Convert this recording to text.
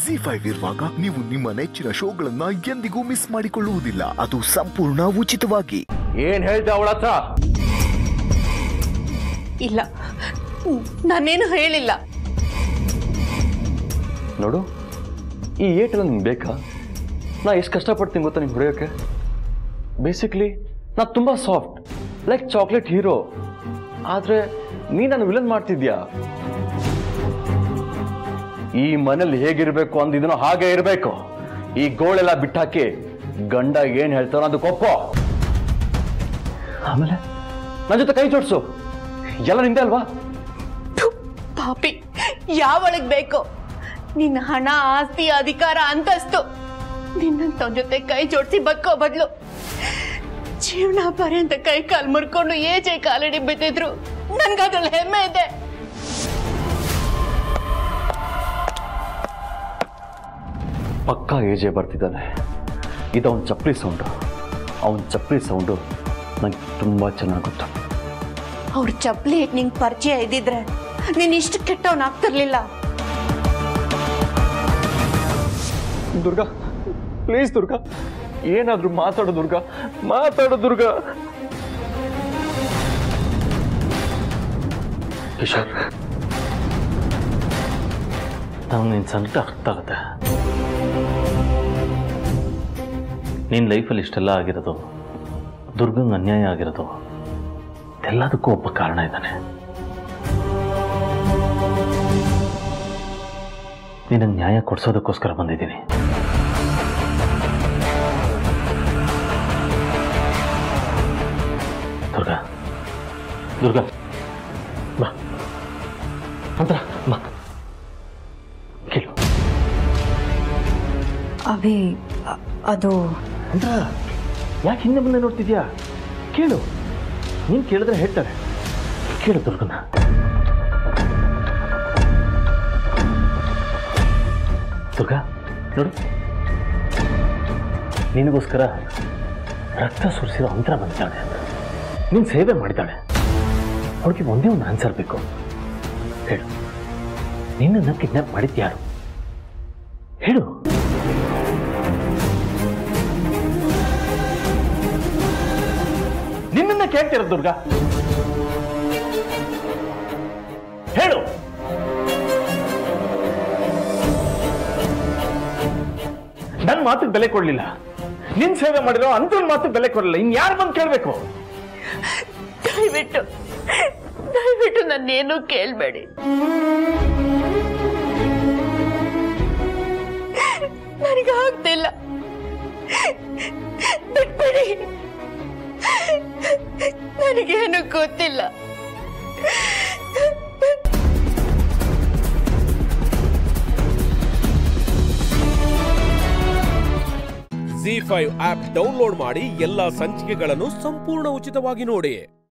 ZEE5 ಇರುವಾಗ ನೀವು ನಿಮ್ಮ ನೆಚ್ಚಿನ ಶೋಗಳನ್ನ ಎಂದಿಗೂ ಮಿಸ್ ಮಾಡಿಕೊಳ್ಳುವುದಿಲ್ಲ. ಅದು ಸಂಪೂರ್ಣ ಉಚಿತವಾಗಿ. ಏನ್ ಹೇಳ್ದೆ ಅವಳ ಹತ್ರ? ಇಲ್ಲ, ನಾನೇನು ಹೇಳಿಲ್ಲ. ನೋಡು, ಈ ಏಟೆಲ್ಲ ನಿಮ್ಗೆ ಬೇಕಾ? ನಾ ಎಷ್ಟು ಕಷ್ಟಪಡ್ತೀನಿ ಗೊತ್ತಾ ನಿಮ್ಗೆ ಹೊಡೆಯೋಕೆ? ಬೇಸಿಕ್ಲಿ ನಾ ತುಂಬಾ ಸಾಫ್ಟ್, ಲೈಕ್ ಚಾಕ್ಲೇಟ್ ಹೀರೋ. ಆದ್ರೆ ನೀ ನಾನು ವಿಲನ್ ಮಾಡ್ತಿದ್ಯಾ. ಈ ಮನೇಲಿ ಹೇಗಿರ್ಬೇಕು ಅಂದಿದನೋ ಹಾಗೆ ಇರಬೇಕು. ಈ ಗೋಳೆಲ್ಲ ಬಿಟ್ಟಾಕಿ ಗಂಡ ಏನ್ ಹೇಳ್ತಾರೋ ಅದಕ್ಕೆ ಒಪ್ಪೋ. ಆಮೇಲೆ ನನ್ನ ಜೊತೆ ಕೈ ಜೋಡಿಸು. ಎಲ್ಲ ನಿಂದೆ ಅಲ್ವಾ? ಪಾಪಿ, ಯಾವಳಿಗೆ ಬೇಕು ನಿನ್ನ ಹಣ, ಆಸ್ತಿ, ಅಧಿಕಾರ, ಅಂತಸ್ತು? ನಿನ್ನಂತವನ ಜೊತೆ ಕೈ ಜೋಡಿಸಿ ಬದುಕೋ ಬದಲು ಜೀವನ ಪರ್ಯಂತ ಕೈ ಕಾಲು ಮುರ್ಕೊಂಡು ಏಜೆ ಕಾಲಡಿ ಬಿದ್ದಿದ್ರು ನನ್ಗದ್ರಲ್ಲಿ ಹೆಮ್ಮೆ ಇದೆ. ಪಕ್ಕಾ ಏಜೆ ಬರ್ತಿದ್ದಾನೆ. ಇದು ಅವನ ಚಪ್ಪಲಿ ಸೌಂಡು. ಅವನ ಚಪ್ಪಲಿ ಸೌಂಡು ನಂಗೆ ತುಂಬಾ ಚೆನ್ನಾಗಿ ಗೊತ್ತು. ಅವ್ರ ಚಪ್ಪಲಿ ನಿಂಗೆ ಪರಿಚಯ ಇದ್ದಿದ್ರೆ ನೀನ್ ಇಷ್ಟು ಕೆಟ್ಟವನಾಗ್ತಿರ್ಲಿಲ್ಲ. ದುರ್ಗಾ, ಪ್ಲೀಸ್ ದುರ್ಗಾ, ಏನಾದ್ರೂ ಮಾತಾಡು ದುರ್ಗಾ, ಮಾತಾಡು ದುರ್ಗಾ. ಕಿಶೋರ್, ನಾವು ನಿನ್ನ ಸಂಕಟ ಅರ್ಥ ಆಗುತ್ತೆ. ನಿನ್ನ ಲೈಫಲ್ಲಿ ಇಷ್ಟೆಲ್ಲ ಆಗಿರೋದು, ದುರ್ಗಂಗೆ ಅನ್ಯಾಯ ಆಗಿರೋದು, ಎಲ್ಲದಕ್ಕೂ ಒಬ್ಬ ಕಾರಣ ಇದ್ದಾನೆ. ನಿನಗೆ ನ್ಯಾಯ ಕೊಡ್ಸೋದಕ್ಕೋಸ್ಕರ ಬಂದಿದ್ದೀನಿ. ದುರ್ಗಾ, ದುರ್ಗಾ, ಬಾ ಅಂತರ, ಬಾ ಕೇಳು. ಅಭಿ, ಅದು ಅಂತ ಯಾಕೆ ಹಿಂದೆ ಮುಂದೆ ನೋಡ್ತಿದ್ಯಾ? ಕೇಳು. ನೀನು ಕೇಳಿದ್ರೆ ಹೇಳ್ತಾರೆ. ಕೇಳು ದುರ್ಗನ. ದುರ್ಗಾ, ನೋಡು, ನಿನಗೋಸ್ಕರ ರಕ್ತ ಸುರಿಸಿರೋ ಅಂತರ ಬಂದಿದ್ದಾಳೆ. ನೀನು ಸೇವೆ ಮಾಡಿದ್ದಾಳೆ. ಅವಳಿಗೆ ಒಂದೇ ಒಂದು ಆನ್ಸರ್ ಬೇಕು. ಹೇಳು, ನಿನ್ನನ್ನು ಕಿಡ್ನಾಪ್ ಮಾಡಿದ್ಯಾರು? ಹೇಳು. ನಿನ್ನನ್ನ ಕೇಳ್ತಿರೋದು ದುರ್ಗಾ, ಹೇಳು. ನನ್ನ ಮಾತಿಗೆ ಬೆಲೆ ಕೊಡ್ಲಿಲ್ಲ, ನಿನ್ ಸೇವೆ ಮಾಡಿರೋ ಅಂತ ಮಾತಿಗೆ ಬೆಲೆ ಕೊಡಲಿಲ್ಲ. ಇನ್ ಯಾರು ಬಂದು ಕೇಳ್ಬೇಕು? ದಯವಿಟ್ಟು ದಯವಿಟ್ಟು ನನ್ನೇನು ಕೇಳ್ಬೇಡಿ. ನನಗಾಗ್ತಿಲ್ಲ, ಬಿಟ್ಬಿಡಿ. ನನಗೇನು ಗೊತ್ತಿಲ್ಲ. ZEE5 ಆಪ್ ಡೌನ್ಲೋಡ್ ಮಾಡಿ ಎಲ್ಲಾ ಸಂಚಿಕೆಗಳನ್ನು ಸಂಪೂರ್ಣ ಉಚಿತವಾಗಿ ನೋಡಿ.